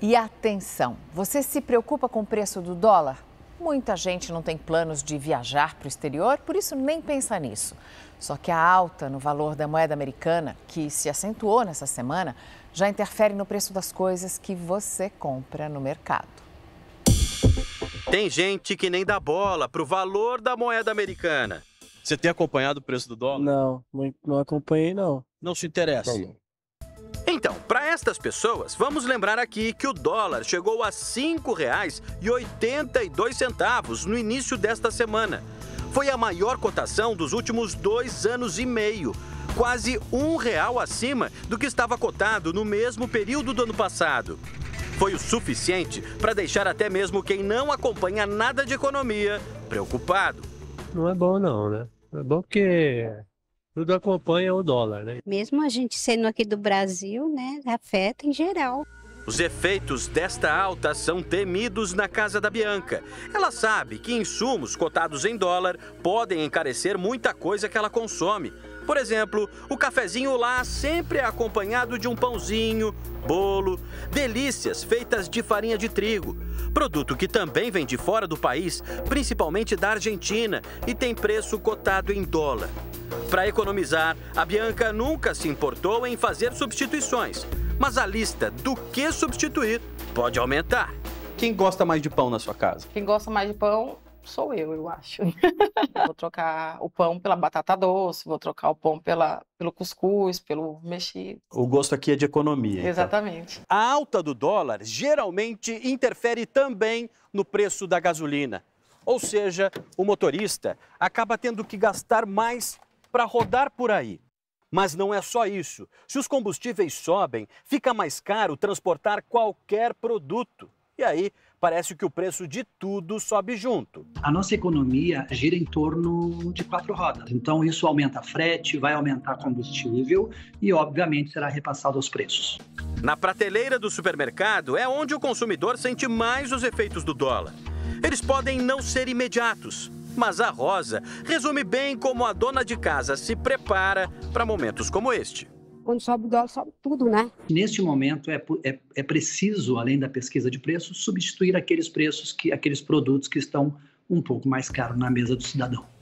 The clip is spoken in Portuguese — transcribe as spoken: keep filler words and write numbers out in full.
E atenção, você se preocupa com o preço do dólar? Muita gente não tem planos de viajar para o exterior, por isso nem pensa nisso. Só que a alta no valor da moeda americana, que se acentuou nessa semana, já interfere no preço das coisas que você compra no mercado. Tem gente que nem dá bola para o valor da moeda americana. Você tem acompanhado o preço do dólar? Não, não, não acompanhei não. Não se interessa? Não. Então, para estas pessoas, vamos lembrar aqui que o dólar chegou a cinco reais e oitenta e dois centavos no início desta semana. Foi a maior cotação dos últimos dois anos e meio, quase um real acima do que estava cotado no mesmo período do ano passado. Foi o suficiente para deixar até mesmo quem não acompanha nada de economia preocupado. Não é bom não, né? Não é bom porque tudo acompanha o dólar, né? Mesmo a gente sendo aqui do Brasil, né, afeta em geral. Os efeitos desta alta são temidos na casa da Bianca. Ela sabe que insumos cotados em dólar podem encarecer muita coisa que ela consome. Por exemplo, o cafezinho lá sempre é acompanhado de um pãozinho, bolo, delícias feitas de farinha de trigo. Produto que também vem de fora do país, principalmente da Argentina, e tem preço cotado em dólar. Para economizar, a Bianca nunca se importou em fazer substituições. Mas a lista do que substituir pode aumentar. Quem gosta mais de pão na sua casa? Quem gosta mais de pão sou eu, eu acho. Vou trocar o pão pela batata doce, vou trocar o pão pela, pelo cuscuz, pelo mexido. O gosto aqui é de economia. Então. Exatamente. A alta do dólar geralmente interfere também no preço da gasolina. Ou seja, o motorista acaba tendo que gastar mais para rodar por aí. Mas não é só isso. Se os combustíveis sobem, fica mais caro transportar qualquer produto. E aí, parece que o preço de tudo sobe junto. A nossa economia gira em torno de quatro rodas. Então, isso aumenta frete, vai aumentar combustível e, obviamente, será repassado aos preços. Na prateleira do supermercado é onde o consumidor sente mais os efeitos do dólar. Eles podem não ser imediatos, mas a Rosa resume bem como a dona de casa se prepara para momentos como este. Quando sobe o dólar, sobe tudo, né? Neste momento, é, é, é preciso, além da pesquisa de preços, substituir aqueles preços, que, aqueles produtos que estão um pouco mais caros na mesa do cidadão.